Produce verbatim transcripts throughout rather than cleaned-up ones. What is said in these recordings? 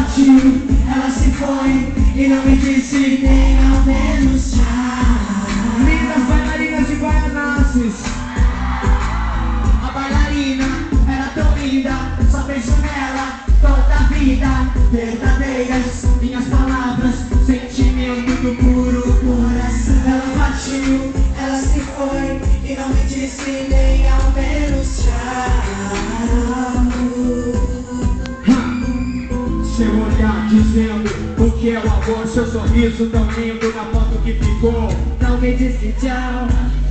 partiu, ela se foi e não me disse nem ao menos tchau. Lindas bailarinas de Guaianazes. A bailarina era tão linda, só penso nela toda a vida. Verdadeiras minhas palavras, sentimento do puro coração. Ela partiu, ela se foi e não me disse nem ao menos tchau. Seu olhar dizendo o que é o amor, seu sorriso tão lindo na foto que ficou. Não me disse tchau.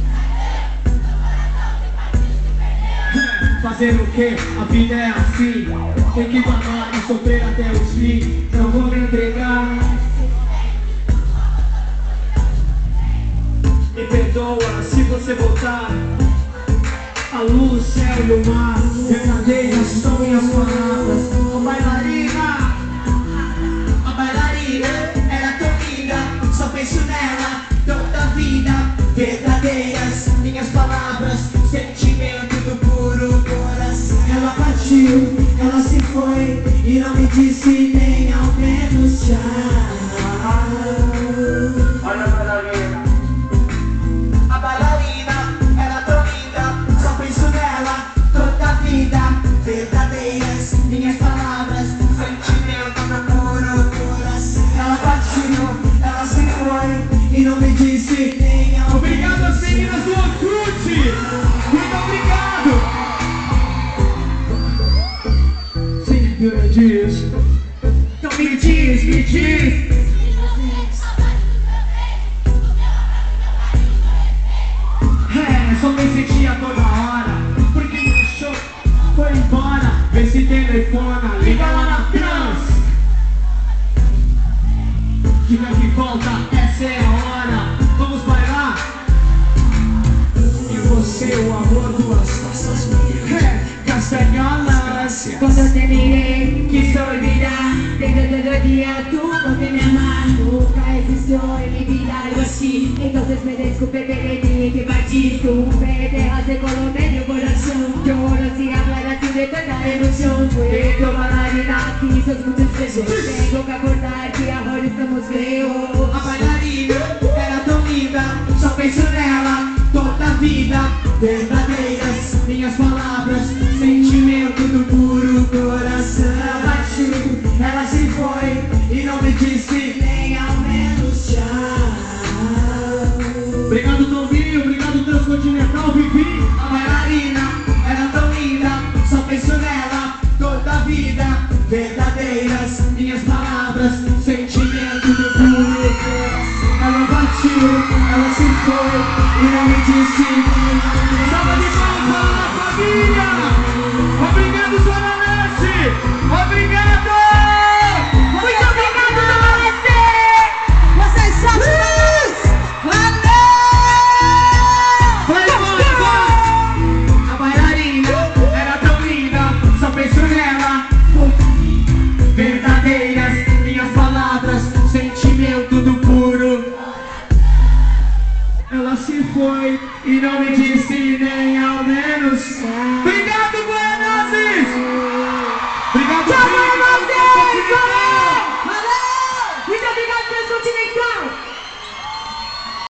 Fazer o que? A vida é assim. Tem que amar e sofrer até o fim. Não vou me entregar. Me perdoa se você voltar. A luz, o céu e o mar, verdadeiras são minhas palavras. Oh, bailarina, a bailarina era tão linda, só penso nela toda a vida. Verdadeiras minhas palavras, sentimento do puro coração. Ela partiu, ela se foi e não me disse nem ao menos tchau. Olha a bailarina. A bailarina era tão linda, só penso nela toda a vida. Verdadeiras minhas palavras, sentimento do puro coração. Ela partiu, ela se foi e não me disse nem ao Obrigado às meninas do Orkut. Muito obrigado. Sim, me diz. Então me diz, me diz. É, só me sentia toda hora. Porque meu show foi embora. Vê se telefona, liga lá na trans. Diga que volta, essa é a hora. Vamos bailar. E você, o amor, duas taças minhas. É, castanholas. Quando eu te mirei, quis olvidar. Desde todo dia tú porque me amar. Nunca existió en mi vida algo así. Entonces me disculpe que le dije que partí. Tú me dejaste con lo medio corazón. Yo no sé hablar así de tanta emoción. Fue tu bailarina que sos muchos besos. Tengo que acordar que ahora estamos feos. A bailarina era tão linda, só penso nela toda a vida. Verdadeiras minhas palavras, sentimento do puro coração. Ela partiu, ela se foi e não me disse nem ao menos tchau. Obrigado, Tombinho. Obrigado, Transcontinental, Vivi. A bailarina era tão linda, só penso nela toda a vida. Verdadeiras minhas palavras, sentimento do puro coração. Ela partiu, ela se foi e não me disse nem ao menos